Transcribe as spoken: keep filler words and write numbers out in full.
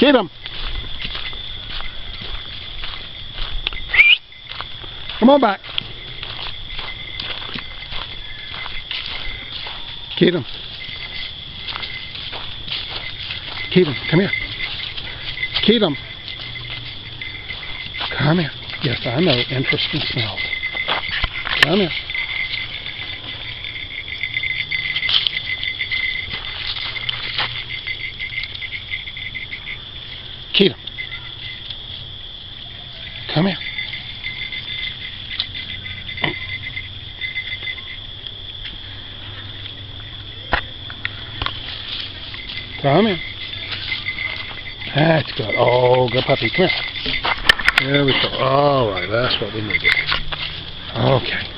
Get him. Come on back. Get him. Get him. Come here. Get him. Come here. Yes, I know. Interesting smells. Come here. Get him. Come here. Come here. That's good. Oh, good puppy. Come here. There we go. All right, that's what we needed. Okay.